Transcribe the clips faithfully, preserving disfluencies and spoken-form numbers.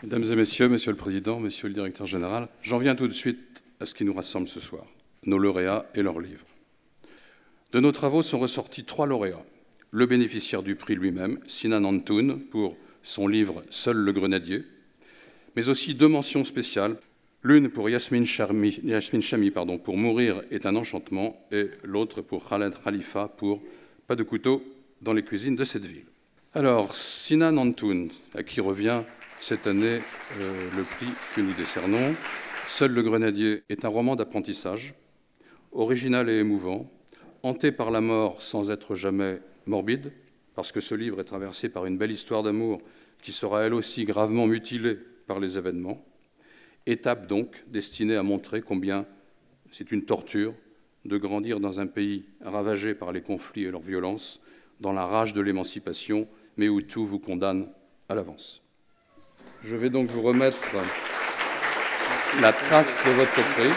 Mesdames et messieurs, monsieur le président, monsieur le directeur général, j'en viens tout de suite à ce qui nous rassemble ce soir, nos lauréats et leurs livres. De nos travaux sont ressortis trois lauréats. Le bénéficiaire du prix lui-même, Sinan Antoun, pour son livre « Seul le grenadier », mais aussi deux mentions spéciales, l'une pour Yasmine Chami, Yasmine Chami pardon, pour « Mourir est un enchantement » et l'autre pour Khaled Khalifa pour « Pas de couteau dans les cuisines de cette ville ». Alors, Sinan Antoun, à qui revient cette année euh, le prix que nous décernons, « Seul le grenadier » est un roman d'apprentissage, original et émouvant, hanté par la mort sans être jamais morbide, parce que ce livre est traversé par une belle histoire d'amour qui sera elle aussi gravement mutilée par les événements. Étape donc destinée à montrer combien c'est une torture de grandir dans un pays ravagé par les conflits et leurs violences, dans la rage de l'émancipation, mais où tout vous condamne à l'avance. Je vais donc vous remettre la trace de votre prix.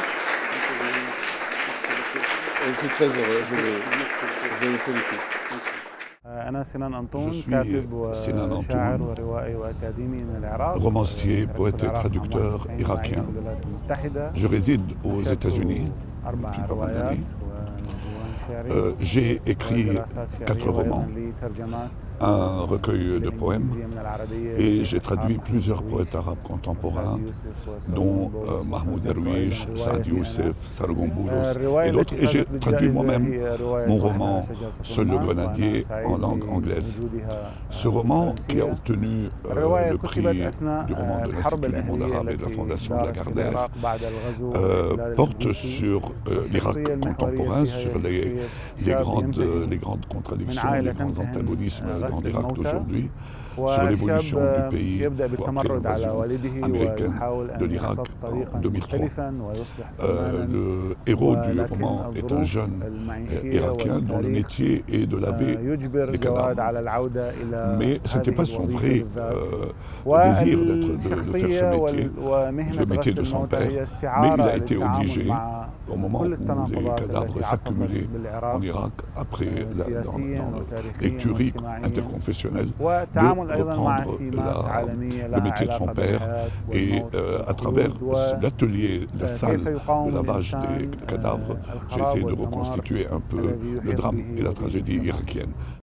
Je suis très heureux, je vais vous féliciter. Je suis Sinan Antoun, romancier, poète et traducteur irakien. Je réside aux États-Unis depuis pas mal d'années. Euh, J'ai écrit quatre romans, un recueil de poèmes et j'ai traduit plusieurs poètes arabes contemporains, dont euh, Mahmoud Darwish, Saad Youssef, Sargon Boulos et d'autres. Et j'ai traduit moi-même mon roman « Seul le grenadier » en langue anglaise. Ce roman, qui a obtenu euh, le prix du roman de l'Institut du monde arabe et de la Fondation Lagardère, euh, porte sur euh, l'Irak contemporain, sur les Les grandes, les grandes contradictions, les grands antagonismes dans l'Irak d'aujourd'hui, sur l'évolution du pays après l'invasion américaine de l'Irak en deux mille trois. Euh, le héros du roman est un jeune irakien dont le métier est de laver les cadavres. Mais ce n'était pas son vrai euh, désir de, de, de faire ce métier, le métier de son père, mais il a été obligé, au moment où les cadavres s'accumulaient en Irak, après la, dans, dans les tueries interconfessionnelles, de reprendre la, le métier de son père et euh, à travers l'atelier, la salle de lavage des cadavres, j'ai essayé de reconstituer un peu le drame et la tragédie irakienne.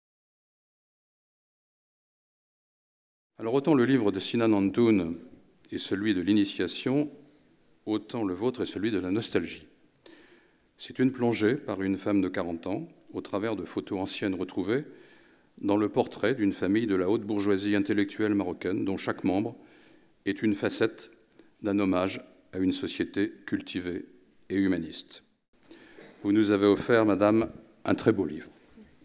Alors autant le livre de Sinan Antoun est celui de l'initiation, autant le vôtre est celui de la nostalgie. C'est une plongée par une femme de quarante ans, au travers de photos anciennes retrouvées, dans le portrait d'une famille de la haute bourgeoisie intellectuelle marocaine, dont chaque membre est une facette d'un hommage à une société cultivée et humaniste. Vous nous avez offert, madame, un très beau livre.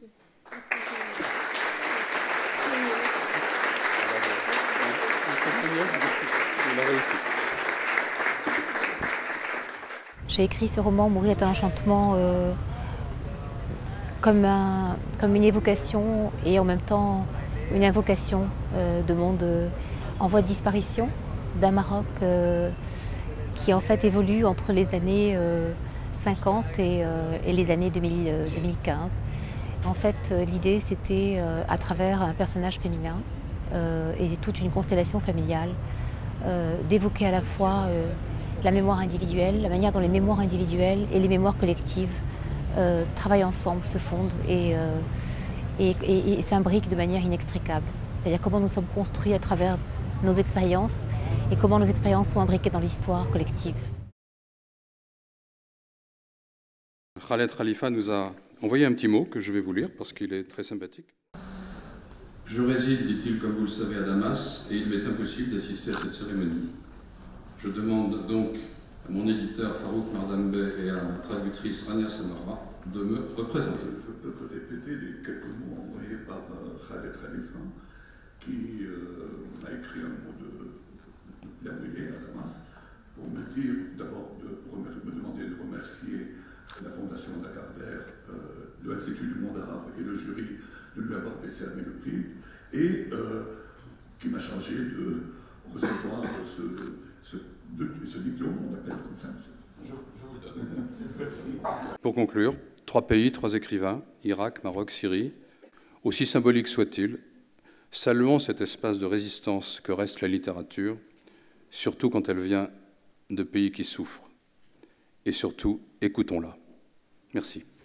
J'ai écrit ce roman « Mourir est un enchantement » euh, comme, un, comme une évocation et en même temps une invocation euh, de monde euh, en voie de disparition, d'un Maroc euh, qui en fait évolue entre les années euh, cinquante et, euh, et les années deux mille, euh, deux mille quinze. En fait, euh, l'idée c'était euh, à travers un personnage féminin euh, et toute une constellation familiale euh, d'évoquer à la fois euh, la mémoire individuelle, la manière dont les mémoires individuelles et les mémoires collectives euh, travaillent ensemble, se fondent et, euh, et, et, et s'imbriquent de manière inextricable. C'est-à-dire comment nous sommes construits à travers nos expériences et comment nos expériences sont imbriquées dans l'histoire collective. Khaled Khalifa nous a envoyé un petit mot que je vais vous lire parce qu'il est très sympathique. Je réside, dit-il, comme vous le savez, à Damas et il m'est impossible d'assister à cette cérémonie. Je demande donc à mon éditeur Farouk Mardambe et à ma traductrice Rania Samara de me représenter. Je peux te répéter les quelques mots envoyés par euh, Khaled Khalifa, qui euh, m'a écrit un mot de l'envoyer à Damas pour me dire d'abord de me demander de remercier la Fondation Lagardère, euh, l'Institut du monde arabe et le jury de lui avoir décerné le prix et euh, qui m'a chargé de recevoir ce, ce, de, ce diplôme, on appelle comme ça. Je, je vous donne. Merci. Pour conclure, trois pays, trois écrivains, Irak, Maroc, Syrie, aussi symbolique soit-il, saluons cet espace de résistance que reste la littérature surtout quand elle vient de pays qui souffrent. Et surtout, écoutons-la. Merci.